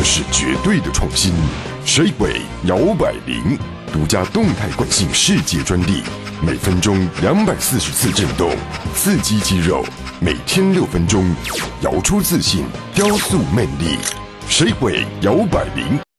这是绝对的创新。水鬼摇摆铃，独家动态惯性世界专利，每分钟240次震动，刺激肌肉，每天6分钟，摇出自信，雕塑魅力。水鬼摇摆铃。